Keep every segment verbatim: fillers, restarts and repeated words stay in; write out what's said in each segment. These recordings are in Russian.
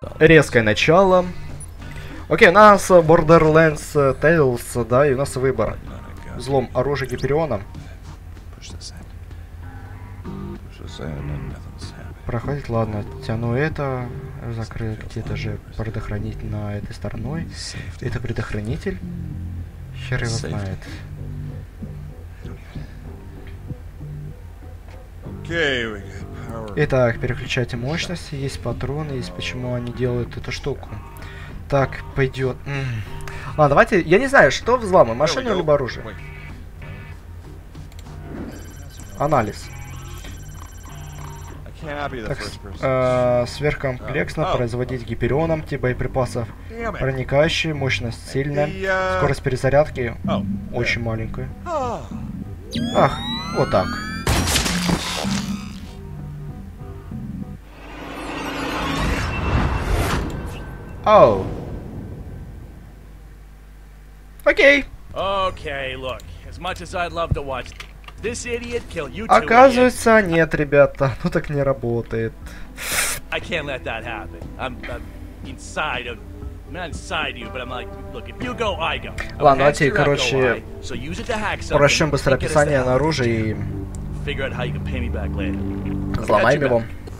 Резкое начало. Окей, у нас Borderlands Tales, да, и у нас выбор. Взлом оружия Гипериона. Проходит, ладно, тяну это, закрыть где-то же предохранить на этой стороной. Это предохранитель. Хер его знает. Итак, переключайте мощности, есть патроны, есть почему они делают эту штуку. Так, пойдет. Ладно, давайте, я не знаю, что взломаем, машину либо оружие. Анализ. Так, э, сверхкомплексно производить гиперионом тип боеприпасов. Проникающий, мощность сильная, скорость перезарядки очень маленькая. Ах, вот так. Оу. Окей. Оказывается, нет, ребята, ну так не работает. Ладно, давайте, короче, прочтем быстро описание на оружие и взломаем его.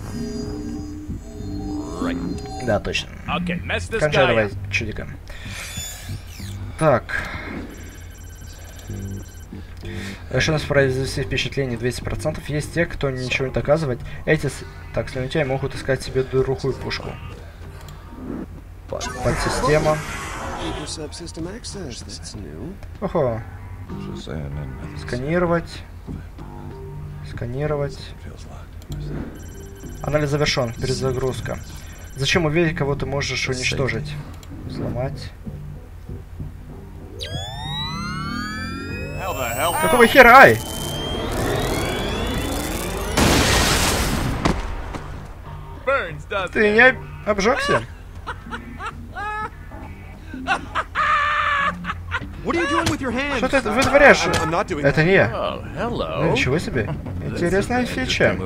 Да, точно. Кончай давай, чудика. Так. Решенность произвести впечатление двести процентов. Есть те, кто ничего не доказывает. Эти, так, слюнтяи могут искать себе другую пушку. Подсистема. Ого. Сканировать. Сканировать. Анализ завершен. Перезагрузка. Зачем увидеть, кого ты можешь уничтожить? Взломать. Какого хера? Ай! Ты не обжегся? Что ты вытворяешь? Это не я. Ну, ничего себе. Интересная фича.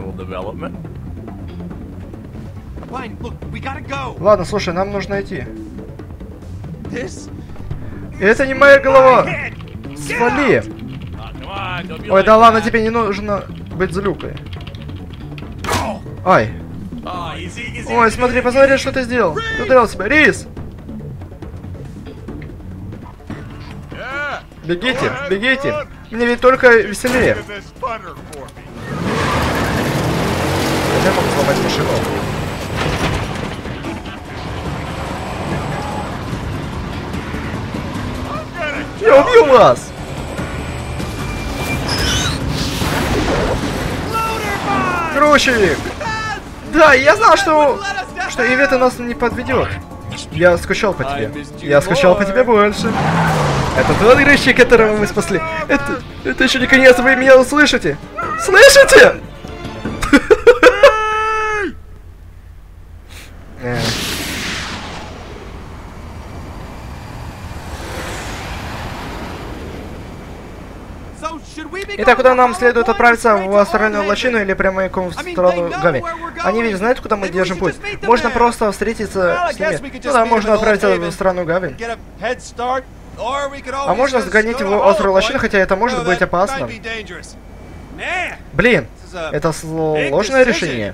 Ладно, слушай, нам нужно идти. Это не моя голова. Свали. Ой, да ладно, тебе не нужно быть злюкой. Ай. Ой, смотри, посмотри, что ты сделал. Ты ударил себя. Рис! Бегите, бегите. Мне ведь только веселее. Я могу сломать машину. Я убью вас! Грузчик! Да, я знал, что, что Ивета нас не подведет. Я скучал по тебе. Я скучал по тебе больше. Это тот грузчик, которого мы спасли. Это, это еще не конец, вы меня услышите? Слышите? Итак, куда нам следует отправиться? В астральную лощину или прямиком в сторону Гави? Они ведь знают, куда мы держим путь. Можно просто встретиться с ними. Ну да, можно отправиться в страну Гави. А можно сгонять в острую лощину, хотя это может быть опасно. Блин, это сложное решение.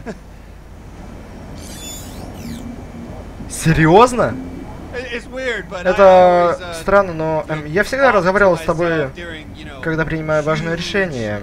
Серьезно? Это странно, но эм, я всегда разговаривал с тобой, когда принимаю важное решение.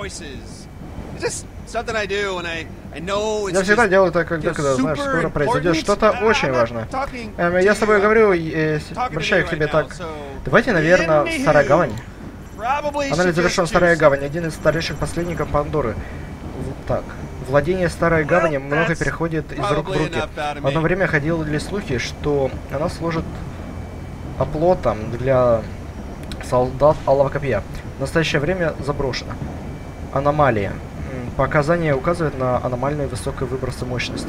Я всегда делаю так, когда, когда знаешь, скоро произойдет что-то очень важное. Эм, я с тобой говорю и э, обращаюсь к тебе так. Давайте, наверное, Старая Гавань. Анализ завершен. Старая Гавань. Один из старейших последников Пандоры. В, так. Владение Старой Гавани много переходит из рук в руки. В одно время ходили слухи, что она служит оплотом для солдат Алого Копья. В настоящее время заброшена. Аномалия. Показания указывают на аномальные высокие выбросы мощности.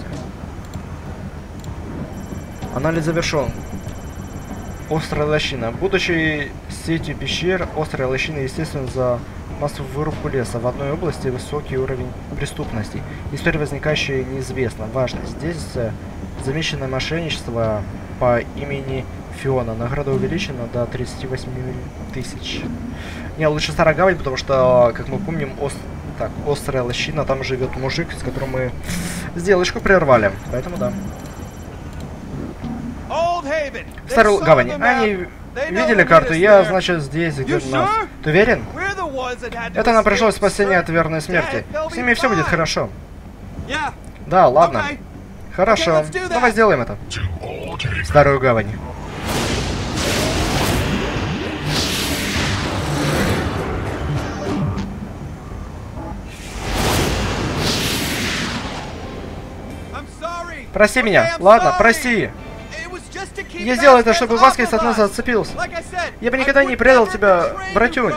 Анализ завершен. Острая лощина. Будучи сетью пещер, острая лощина, естественно, за массовую вырубку леса. В одной области высокий уровень преступности. История возникающая неизвестна. Важно. Здесь Замечено мошенничество по имени Фиона. Награда увеличена до тридцати восьми тысяч. Не, лучше Старая Гавань, потому что, как мы помним, ост... так, острая лощина, там живет мужик, с которым мы сделочку прервали. Поэтому да. Старую Гавань. Они видели карту? Я, значит, здесь, где-то нас. Ты уверен? Это нам пришлось спасение от верной смерти. С ними все будет хорошо. Да, ладно. Хорошо. Давай сделаем это. Старую Гавань. Прости меня. Ладно, прости. Я сделал это, чтобы Васкес от нас отцепился. Я бы никогда не предал тебя, братюнь.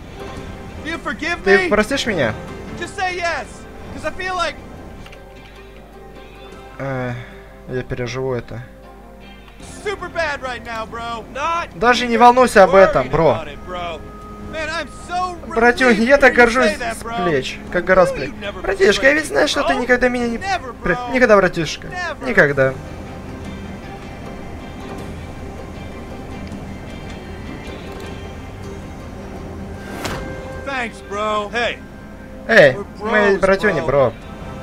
Ты простишь меня? Э, я переживу это. Даже не волнуйся об этом, бро. Братюнь, я так горжусь с плеч, как гора с плеч. Братишка, я ведь знаю, что ты никогда меня не... Никогда, братишка. Никогда. Эй, мы братюни, бро.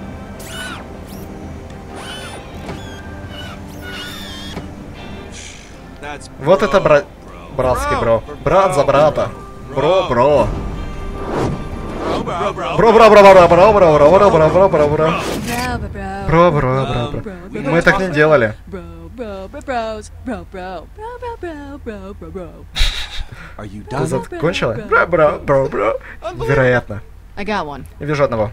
Вот это брат... Братский бро. Брат за брата. Бро, бро. Бро, бро, бро, бро, бро, бро, бро, бро, бро, бро, бро, бро, бро. Бро, бро, бро, бро. Мы так не делали. Ты закончила? Бро, бро, бро, бро. Вероятно. Я вижу одного.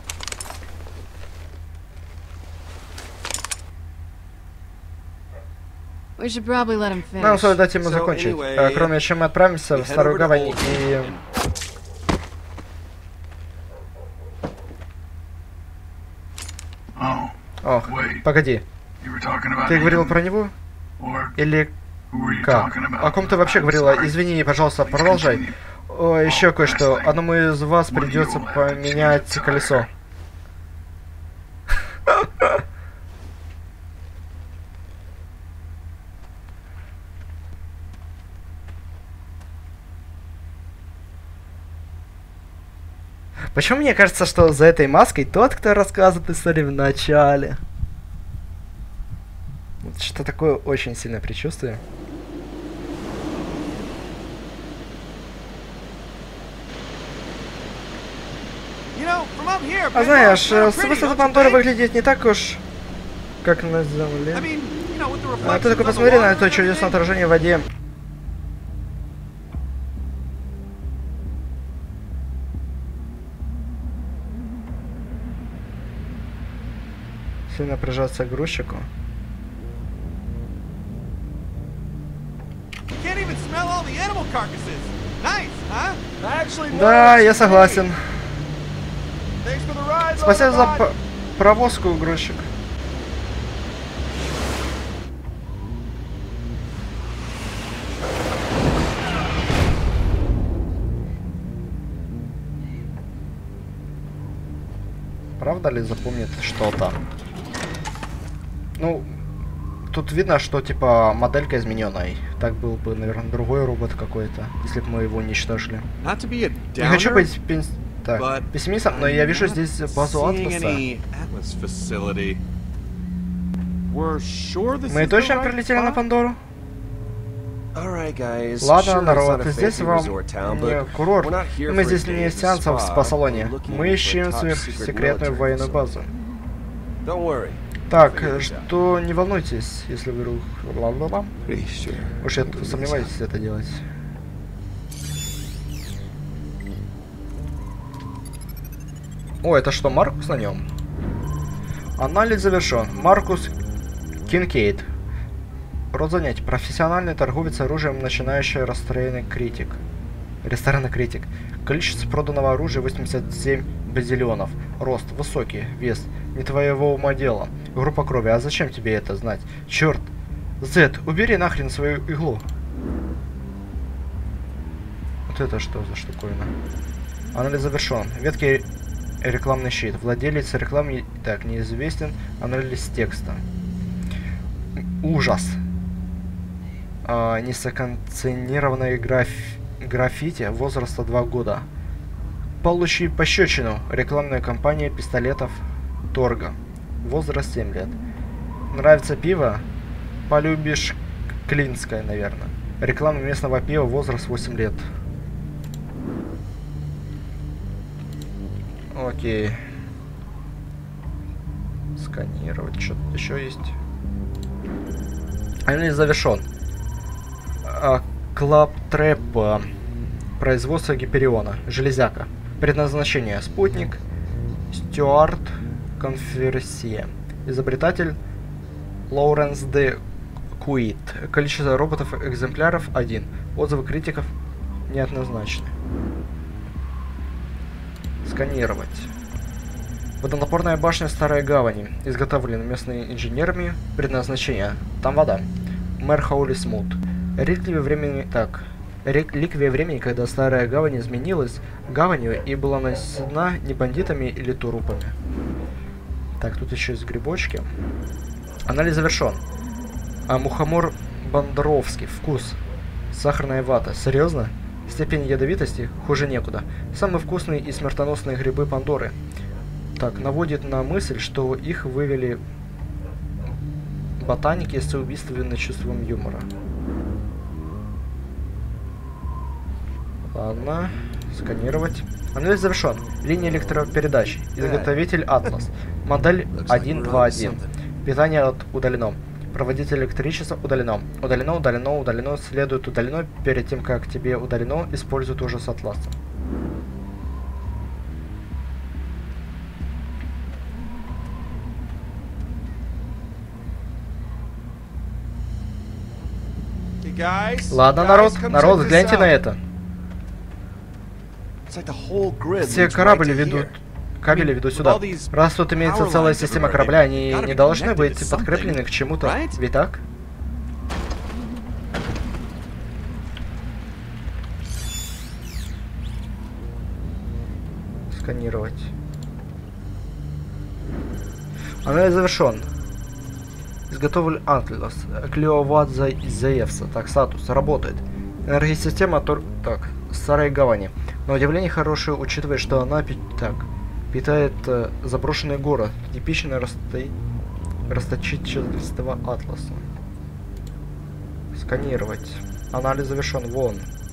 Нам стоит дать ему закончить. А, кроме чем мы отправимся в Старую Гавань и... Ох, погоди. Ты говорил про него? Или как? О ком ты вообще говорила? Извини, пожалуйста, продолжай. О, еще кое-что. Одному из вас придется поменять колесо. Почему мне кажется, что за этой маской тот, кто рассказывает историю в начале? Вот что такое очень сильное предчувствие. А знаешь, с высоты Пандоры выглядит не так уж, как на Земле. А ты только посмотри на это чудесное отражение в воде. Сильно прижаться к грузчику. Да, я согласен. Спасибо за провозку, грузчик. Правда ли запомнит что-то? Ну, тут видно, что типа моделька измененная. Так был бы, наверное, другой робот какой-то, если бы мы его уничтожили. Не хочу быть пен... так, пессимистом, но я вижу здесь базу Атласа. Мы точно прилетели на Пандору? Ладно, народ, здесь вам не курорт. Мы здесь не сеансов в спа-салоне. Мы ищем сверхсекретную военную базу. Так, что не волнуйтесь, если вдруг... Уж я сомневаюсь это делать. О, это что, Маркус на нем? Анализ завершен. Маркус Кинкейд. Род занятий. Профессиональный торговец оружием, начинающий расстроенный критик. Ресторанный критик. Количество проданного оружия восемьдесят семь базиллионов. Рост высокий, вес не твоего ума дело. Группа крови. А зачем тебе это знать? Черт. Зет, убери нахрен свою иглу. Вот это что за штуковина? Анализ завершен. Ветки рекламный щит. Владелец рекламы так неизвестен. Анализ текста. Ужас. А, несанкционированное граф... граффити возраста два года. Получи пощечину. Рекламная кампания пистолетов Торга. Возраст семь лет. Нравится пиво? Полюбишь Клинское, наверное. Реклама местного пива, возраст восемь лет. Окей. Сканировать. Что-то еще есть. Анализ завершен. А, Клаптреп. Производство Гипериона. Железяка. Предназначение. Спутник. Стюарт Конверсия. Изобретатель Лоуренс де Куит. Количество роботов экземпляров один. Отзывы критиков неоднозначны. Сканировать. Водонапорная башня Старой Гавани. Изготовлена местными инженерами. Предназначение. Там вода. Мэр Хаули Смут. Реликвия времени... Так. Реликвия времени, когда Старая Гавань изменилась гаванью и была населена не бандитами или трупами. Так, тут еще есть грибочки. Анализ завершен. А мухомор Бондаровский. Вкус. Сахарная вата. Серьезно? Степень ядовитости хуже некуда. Самые вкусные и смертоносные грибы Пандоры. Так, наводит на мысль, что их вывели ботаники с убийственным чувством юмора. Ладно, сканировать. Анализ завершен. Линия электропередач. Изготовитель Атлас. Модель один два один. Питание от удалено. Проводитель электричества удалено. Удалено, удалено, удалено, следует удалено. Перед тем, как тебе удалено, использует ужас Атласа. Ладно, народ, народ, гляньте на это. Все корабли ведут... Кабели ведут сюда. Раз тут имеется целая система корабля, они не должны быть подкреплены к чему-то. Ведь так? Сканировать. Анализ завершен. Изготовлен Атлас. Клеоват Заевса. Так, статус. Работает. Энергосистема... Тор... Так, Старой Гавани. На удивление хорошая, учитывая, что она... Так... Питает э, заброшенный город. Типичное расто... расточительство Атласа. Сканировать. Анализ завершен. Вон.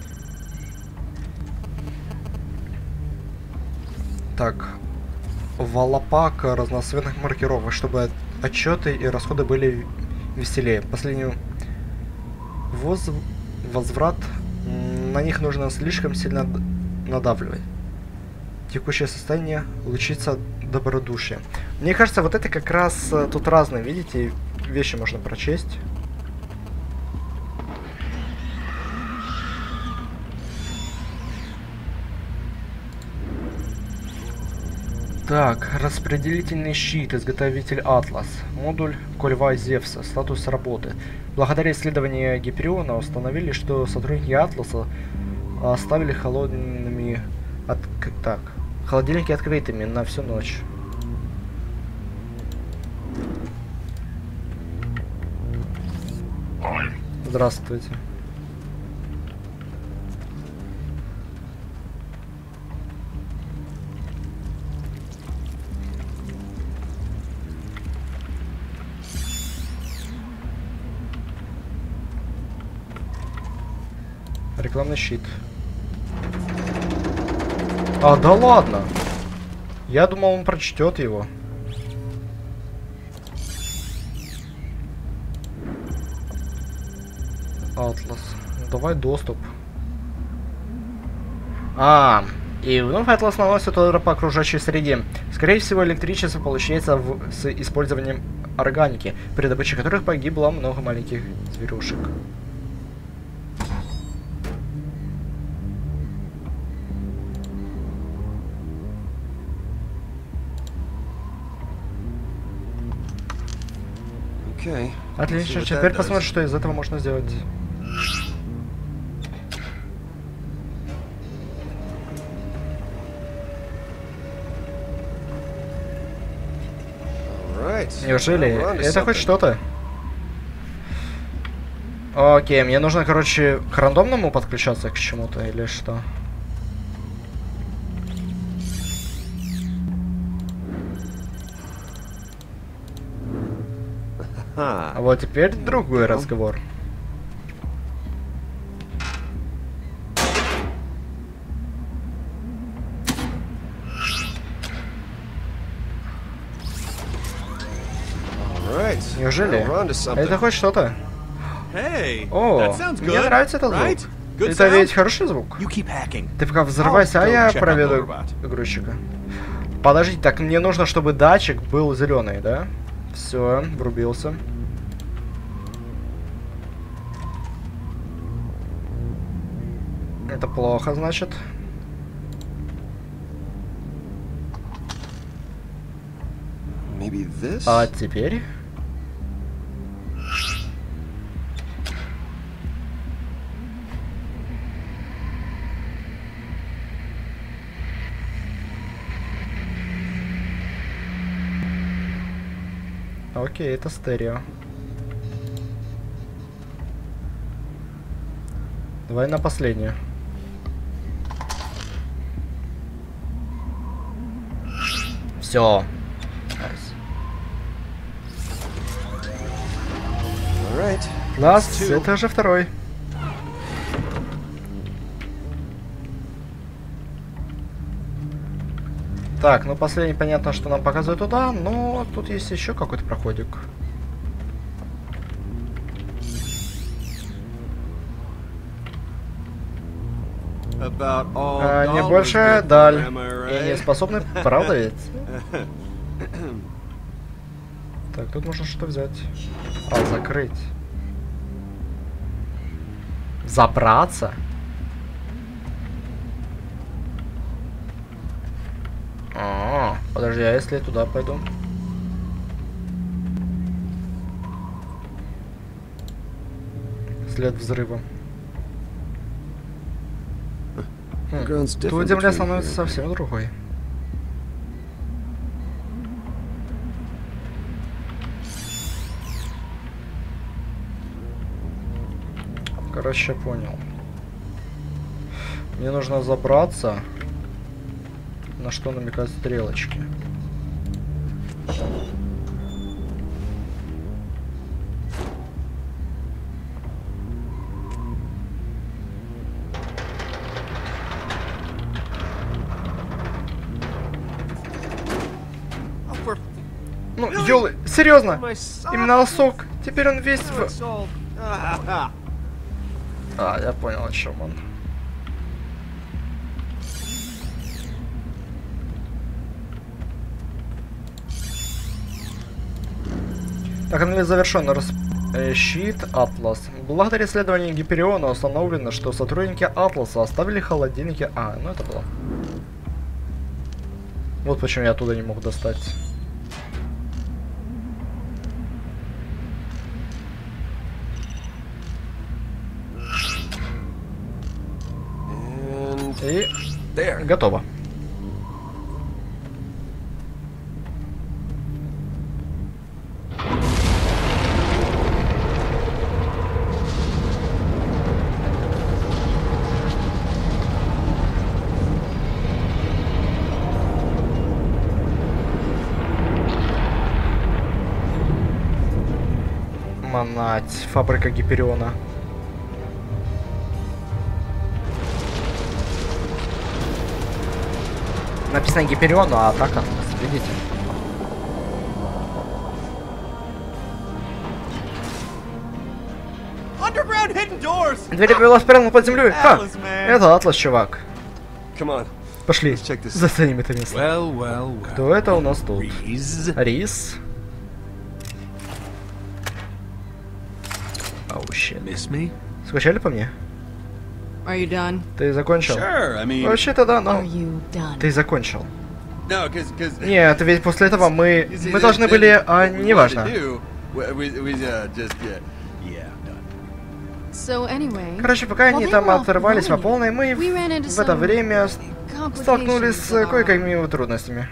Так. Волопак разноцветных маркировок, чтобы отчеты и расходы были веселее. Последний воз... возврат. На них нужно слишком сильно надавливать. Текущее состояние лучится добродушие. Мне кажется, вот это как раз uh, тут разные, видите, вещи можно прочесть. Так, распределительный щит, изготовитель Атлас, модуль Кольва Зевса, статус работы. Благодаря исследованию Гипериона установили, что сотрудники Атласа оставили холодными... От... Так, холодильники открытыми на всю ночь. Здравствуйте. Рекламный щит. А, да ладно. Я думал, он прочтет его. Атлас. Давай доступ. А, и вновь Атлас наносит удар по окружающей среде. Скорее всего, электричество получается в... с использованием органики, при добыче которых погибло много маленьких зверюшек. Отлично, теперь посмотрим, что из этого можно сделать. Неужели? Это хоть что-то? Окей, мне нужно, короче, к рандомному подключаться к чему-то или что? А вот теперь другой разговор. Неужели? Это хоть что-то? О, мне нравится этот звук. Это ведь хороший звук. Ты пока взрывайся, а я проведу грузчика. Подожди, так мне нужно, чтобы датчик был зеленый, да? Все, врубился. Это плохо, значит. А теперь? Окей, это стерео. Давай на последнюю. Все. Класс, это же второй. Так, ну последний понятно, что нам показывает туда, но тут есть еще какой-то проходик. А, не больше даль. И не способны, правда ведь? Так, тут можно что взять? А, закрыть. Забраться? А, подожди, а если я туда пойду? След взрыва. Хм. Тут земля становится совсем другой. Короче, понял. Мне нужно забраться. На что намекают стрелочки. Ну, ёлы, серьезно? Именно носок. Теперь он весь в... А, я понял, о чем он. Так, анализ завершен. Рас... Э, щит Атлас. Благодаря исследованию Гипериона установлено, что сотрудники Атласа оставили холодильники... А, ну это было. Вот почему я оттуда не мог достать. И готово. Манать, фабрика Гипериона. Написано Гиперион, а атака, видите? Двери была спрятана под землей. Ха! Это Атлас, чувак. Пошли, заценим это место. Well, well, well. Кто это у нас тут? Рис. Oh, shit. Скучали по мне? Are you done? Ты закончил? Sure, I mean... Вообще-то да, но... Ты закончил. No, cause, cause... Нет, ведь после этого мы... Мы должны были... А, неважно. So anyway, короче, пока они там оторвались по полной, мы в это время столкнулись с кое-какими трудностями.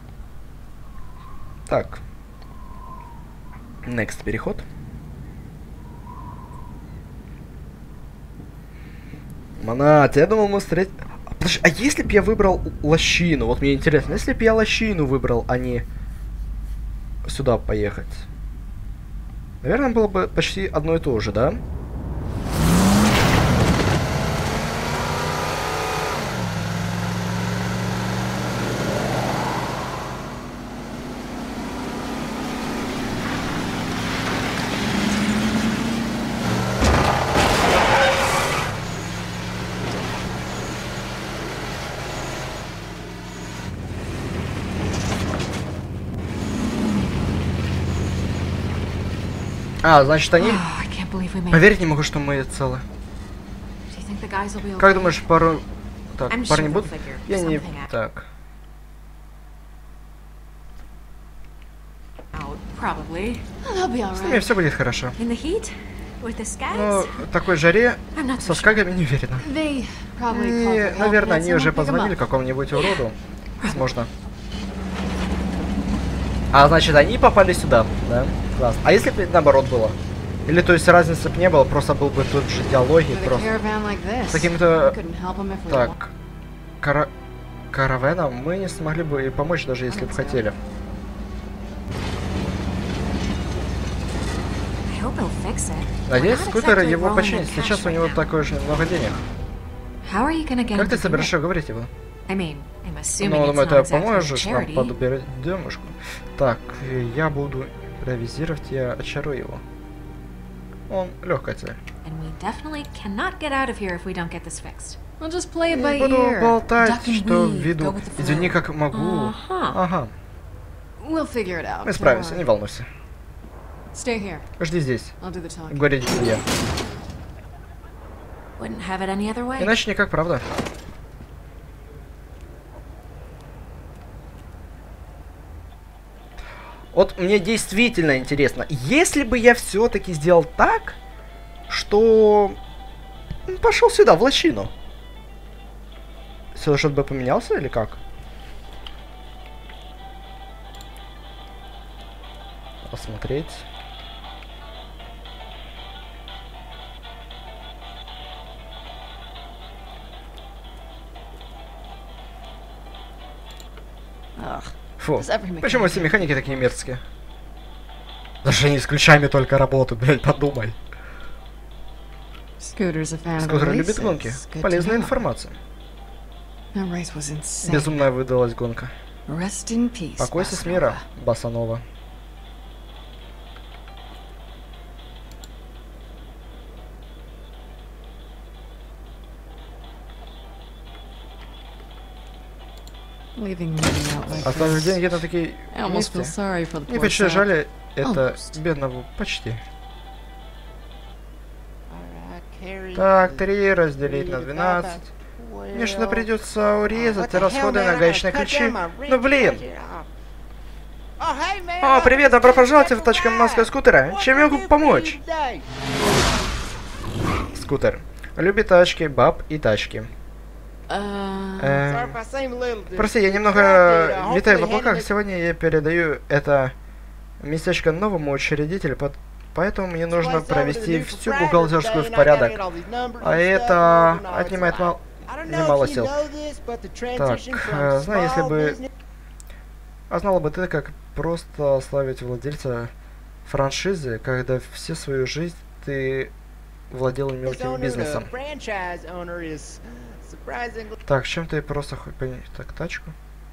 Так. Next, переход. Манат, я думал, мы встретим... Подожди, а если б я выбрал лощину? Вот мне интересно, если б я лощину выбрал, а не сюда поехать? Наверное, было бы почти одно и то же, да? А, значит, они... Поверить не могу, что мы целы. Как думаешь, пару... Так, парни будут? Я не... Так. С ними все будет хорошо. Но в такой жаре со скагами не уверена. И, наверное, они уже позвонили какому-нибудь уроду. Возможно. А, значит, они попали сюда, да? Класс. А если бы наоборот было? Или, то есть, разницы бы не было, просто был бы тот же диалоги, просто... С каким-то... Так... Кара... Каравеном мы не смогли бы и помочь, даже если бы хотели. Надеюсь, скутер его починит. Сейчас у него такое же много денег. Как ты собираешься уговорить его? Ну, думаю, ты поможешь нам подбирать демушку. Так, я буду импровизировать, я очарую его. Он легкая цель. Буду болтать, что ввиду. Извини, как могу. Ага. Мы справимся, не волнуйся. Жди здесь. Говорить я. Иначе никак, правда? Вот мне действительно интересно, если бы я все-таки сделал так, что пошел сюда, в лощину, сюжет бы поменялся или как? Посмотреть. Фу, почему все механики такие мерзкие? Даже они с ключами только работают, блядь, подумай. Скутер любит гонки. Полезная информация. Безумная выдалась гонка. Покойся с мира, Басанова. Оставив деньги на такие месте. Не почти жаль это бедного почти. Так, три разделить на двенадцать. Мне что-то придется урезать расходы на гаечные ключи. Ну блин! О, привет, добро пожаловать в тачку Маска скутера. Чем я могу помочь? Скутер. Любит тачки, баб и тачки. Эм, прости, я немного витаю в облаках. Сегодня я передаю это местечко новому учредителю, поэтому мне нужно провести всю бухгалтерскую в порядок. А это отнимает мал... немало сил. Так, э, знаю, если бы... А знала бы ты, как просто славить владельца франшизы, когда всю свою жизнь ты владел мелким бизнесом. Так, чем ты просто хоть понять? Так, тачку.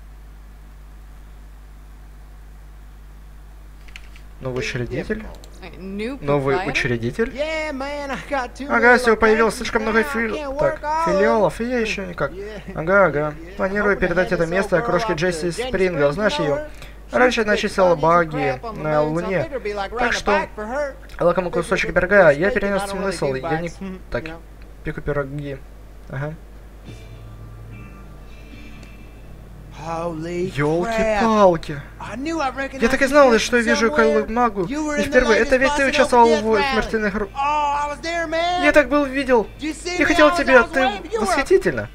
Новый учредитель. Новый учредитель. Ага, всего появилось слишком много фили... так, филиалов, и я еще никак. Ага, ага. Планирую передать это место крошке Джесси Спрингл. Знаешь ее? Раньше начислила баги на Луне. Так что, лакомый кусочек пирога, я перенес смысл. Я не... Так, пеку пироги. Ага. Ёлки-палки. Я так и знал, что я вижу Кайлу Магу. Не впервые. Это ведь ты участвовал в смертельных ру... Я так был видел. Я хотел тебя. Ты восхитительно.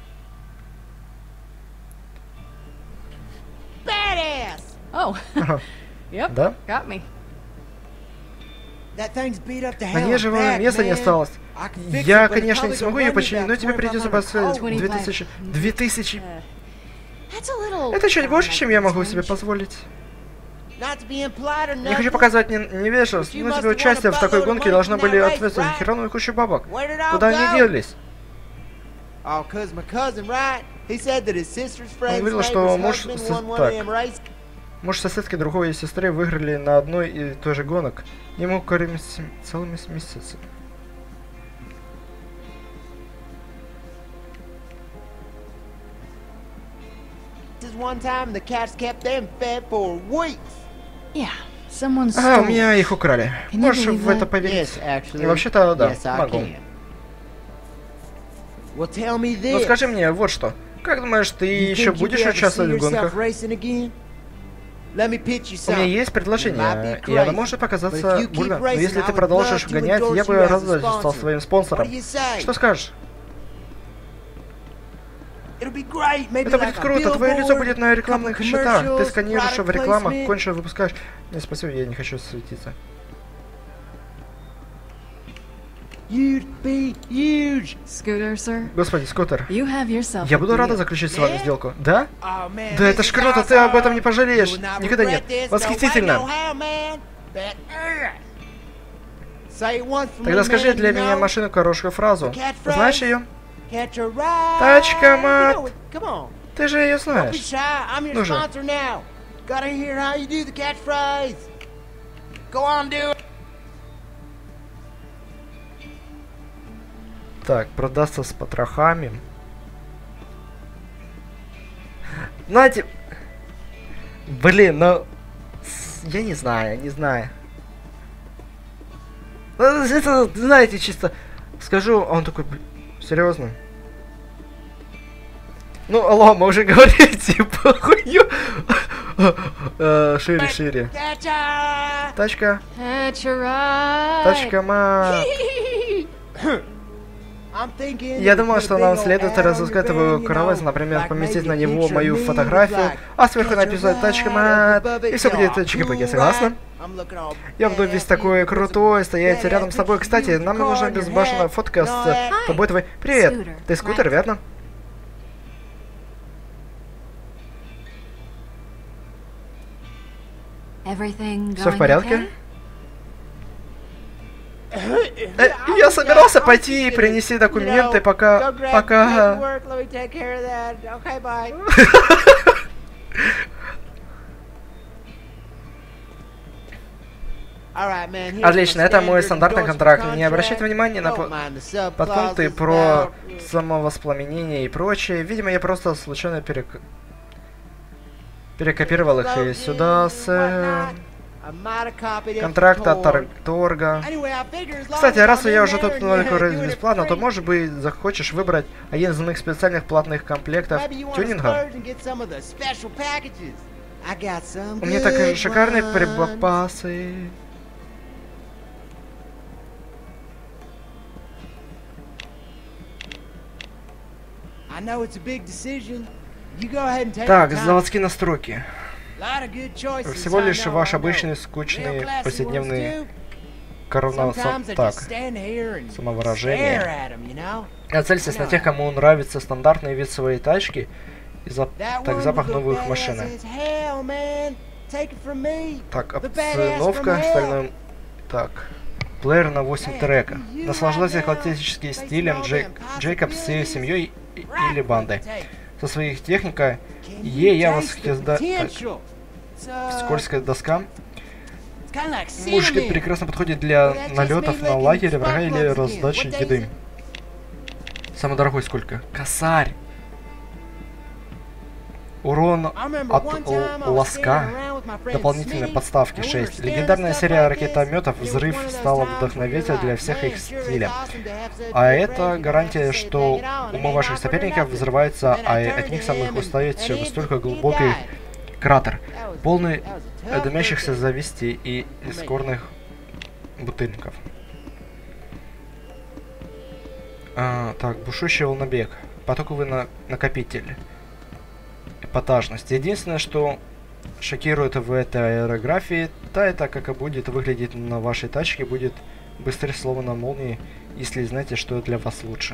Oh. Ага. Yep. Да? Got me. На ней живого места не осталось. Я, конечно, не смогу ее починить, но тебе придется поставить две тысячи... Две тысячи... Это чуть больше, чем я могу себе позволить. Не хочу показывать невежливость, но тебе участие в такой гонке должны были ответствовать хероновую кучу бабок. Куда они делись? Он говорил, что муж... Так. Муж соседки другой ее сестры выиграли на одной и той же гонок. Ему кормить целыми месяцами. А, у меня их украли. Можешь в это поверить? Вообще-то, да, могу. Ну скажи мне вот что. Как думаешь, ты еще будешь участвовать в гонках? У меня есть предложение, и оно может показаться больно, но если ты продолжишь гонять, я бы радостно стал своим спонсором. Что скажешь? Это будет круто, твое лицо будет на рекламных счетах. Ты сканируешь в рекламах, кончено выпускаешь. Не, спасибо, я не хочу светиться. Господи, Скутер, я буду рада заключить с вами сделку. Да? Да это ж круто, ты об этом не пожалеешь. Никогда нет. Восхитительно. Тогда скажи для меня машину хорошую фразу. Знаешь ее? Тачка, мат. Ты же ее знаешь. Ну же. Так, продастся с потрохами. Знаете... Блин, ну... Я не знаю, не знаю. Это, знаете, чисто... Скажу, он такой... Серьезно? Ну, алло, мы уже говорили, типа, хуйню. Шире, шире. Тачка. Тачка, ма. Я думал, что нам следует разыскать его кровать, например, поместить на него мою фотографию, а сверху написать «Тачка, мат», и все будет чики-пыки, согласна? Я буду весь такой крутой, стоять рядом с тобой. Кстати, нам нужна безбашенная фотка с тобой твой. Привет, ты Скутер, верно? Все в порядке? Э, я собирался пойти и принести документы, пока... Пока... Отлично, это мой стандартный контракт. Не обращайте внимания на подпункты про самовоспламенение и прочее. Видимо, я просто случайно перек... перекопировал их и сюда с... контракт от тор торга. Кстати, раз я уже тут говорю бесплатно, то может быть захочешь выбрать один из моих специальных платных комплектов тюнинга. У меня такие шикарные припасы. Так, заводские настройки. Всего лишь ваш обычный, скучный, повседневный коронавирус. Так, самовыражение. Нацельтесь на тех, кому нравится стандартный вид своей тачки и зап так запах новых машин. Так, обстановка, стальной... Так, плеер на восемь трека. Наслаждайтесь классическим стилем Джей Джейкоб с ее семьей или бандой. Со своих техника Е я восхищаюсь. Скользкая доска. Мушки прекрасно подходит для налетов на лагерь врага или раздачи еды. Самый дорогой сколько? Косарь. Урон от лоска. Дополнительные подставки шесть. Легендарная серия ракетометов «Взрыв» стала вдохновением для всех их стиля. А это гарантия, что умы ваших соперников взрываются, а от них самых устаете в столько глубокий кратер, полный дымящихся завистей и искорных бутыльников. А, так, бушующий волнобег. Потоковый на накопитель. Эпатажность. Единственное, что шокирует в этой аэрографии, та это как и будет выглядеть на вашей тачке, будет быстрее словно молнии, если знаете, что для вас лучше.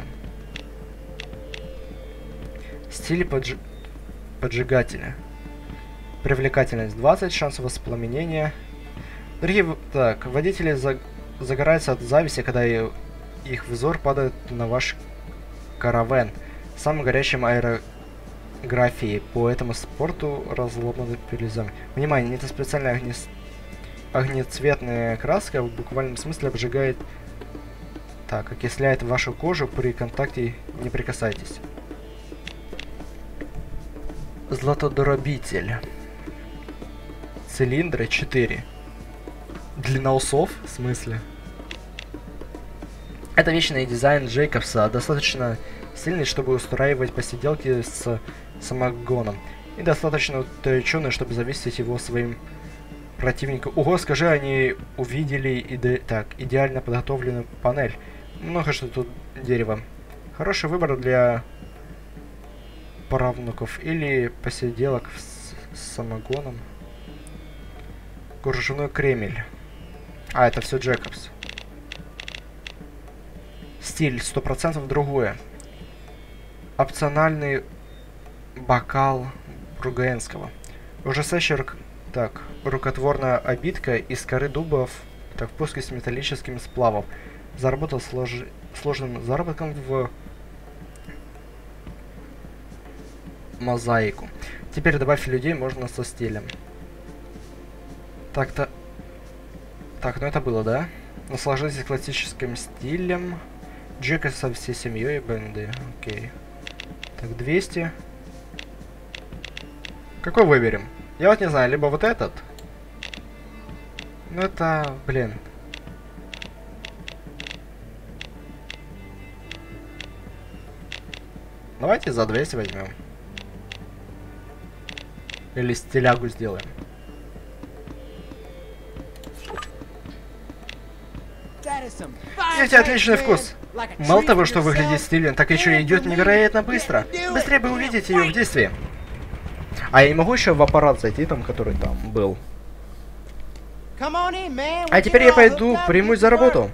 Стиль подж... поджигателя. Привлекательность двадцать, шанс воспламенения. Дорогие, так, водители за... загораются от зависти, когда их взор падает на ваш караван. Самым горячим аэрографией по этому спорту разломанный перелезом. Внимание, это специальная огне... огнецветная краска в буквальном смысле обжигает, так, окисляет вашу кожу, при контакте не прикасайтесь. Златодробитель. Цилиндры четыре. Длина усов? В смысле? Это вечный дизайн Джейкобса, достаточно сильный, чтобы устраивать посиделки с самогоном, и достаточно утонченный, чтобы завесить его своим противникам. Ого, скажи, они увидели иде... так, идеально подготовленную панель. Много что тут дерева. Хороший выбор для правнуков или посиделок с, с самогоном. Кружевной кремель. А, это все Джейкобс. Стиль сто процентов другое. Опциональный бокал Бругаенского. Ужасающий рук... так, рукотворная обитка из коры дубов, так, пуски с металлическими сплавом. Заработал слож... сложным заработком в мозаику. Теперь добавь людей можно со стилем. Так-то... Так, ну это было, да? Наслаждайтесь классическим стилем. Джека со всей семьей бенды. Окей. Так, двести. Какой выберем? Я вот не знаю, либо вот этот. Ну это, блин. Давайте за двести возьмем. Или стилягу сделаем. Видите, отличный вкус. Мало того, что выглядит стильно, так еще и идет невероятно быстро. Быстрее бы увидеть ее в действии. А я не могу еще в аппарат зайти, там, который там был. А теперь я пойду, примусь за работу.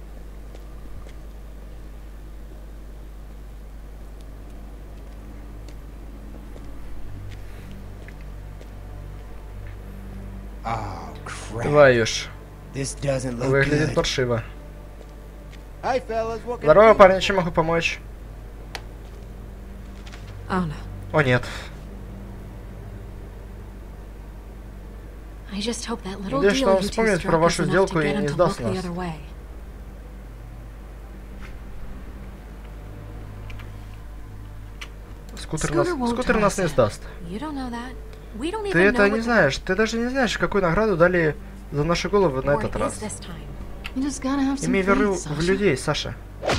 Твою ж. Выглядит паршиво. Здорово, парни, чем могу помочь? Anna. О, нет. Надеюсь, что он вспомнит про вашу сделку и не сдаст нас. Скутер нас, скутер нас не сдаст. Ты это не знаешь. Ты даже не знаешь, какую награду дали за наши головы на этот раз. Имей веру в людей, Саша.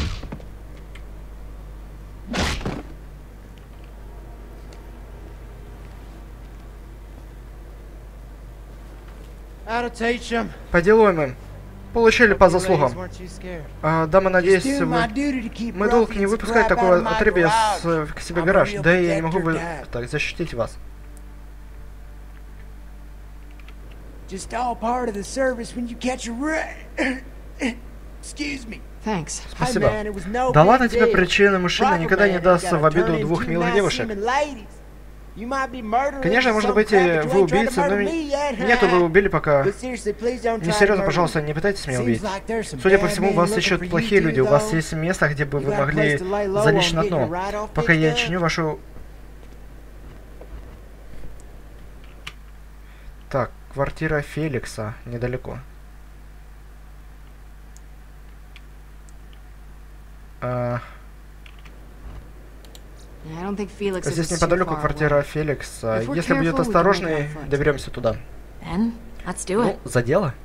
По делу мы. Получили по заслугам. А, дамы, надеюсь, вы... мой долг не выпускать такого отребья с... к себе гараж. Да и я не могу вы... так, защитить вас. Спасибо. Да ладно тебе, причина мужчина никогда не даст в обиду двух милых девушек. Конечно, может быть, вы убийцы, но нету, вы убили пока. Не серьезно, пожалуйста, не пытайтесь меня убить. Судя по всему, вас ищут плохие люди. У вас есть место, где бы вы могли залечь на дно. Пока я чиню вашу... Так, квартира Феликса, недалеко. А... Здесь неподалеку квартира Феликса. Если будет осторожный, доберемся туда. Ну, за дело.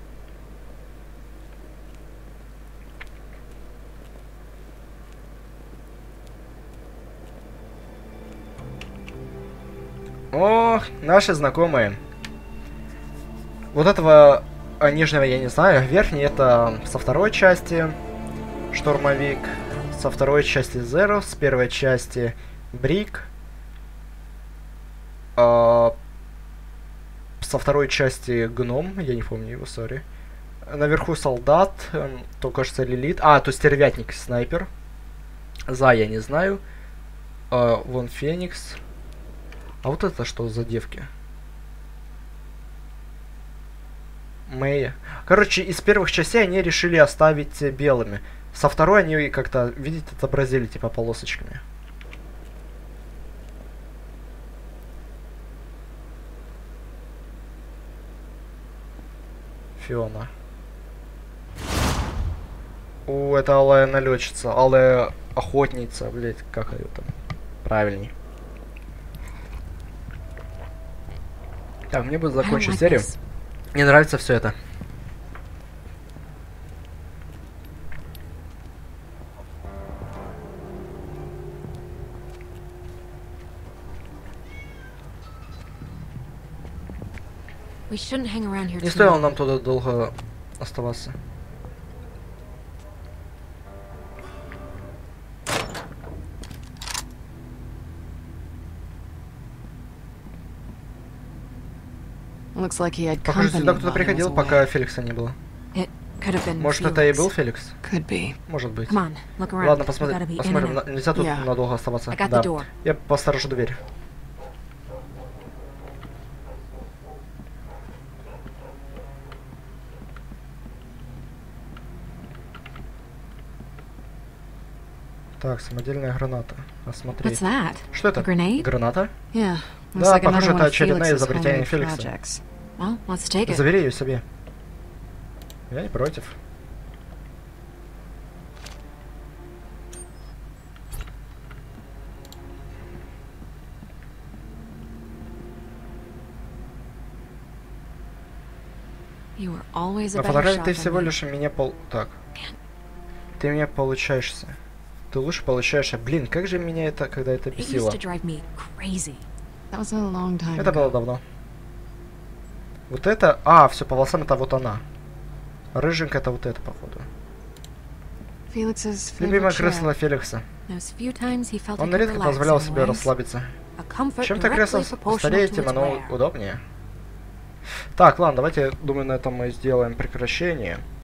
О, наши знакомые. Вот этого а, нижнего я не знаю. Верхний это со второй части Штурмовик. Со второй части Zero. С первой части Брик. А, со второй части гном, я не помню его, сори. Наверху солдат, то, кажется, Лилит. А, то стервятник, снайпер. За, я не знаю. А, вон Феникс. А вот это что за девки? Мэя. Короче, из первых частей они решили оставить белыми. Со второй они как-то, видите, отобразили типа полосочками. Фиона. О, это алая налетчица, алая охотница, блять, как ее там правильней. Так, мне бы закончить серию. Мне нравится все это. Не стоило нам туда долго оставаться. Похоже, сюда кто-то приходил, пока Феликса не было. Может, это и был Феликс? Может быть. Ладно, посмотри, посмотрим. Нельзя тут надолго оставаться. Да. Я посторожу дверь. Так, самодельная граната. Осмотри. Что это? Граната? Да, похоже, это очередное изобретение Феликса. Забери ее себе. Я не против. На фотографии ты всего лишь меня пол... Так. Ты меня получаешься. Ты лучше получаешься. Блин, как же меня это, когда это бесило. Это было давно. Вот это... А, все, по волосам это вот она. Рыженькая это вот это, походу. Любимое кресло Феликса. Он редко позволял себе расслабиться. Чем-то кресло старее, тем оно удобнее. Так, ладно, давайте, думаю, на этом мы сделаем прекращение.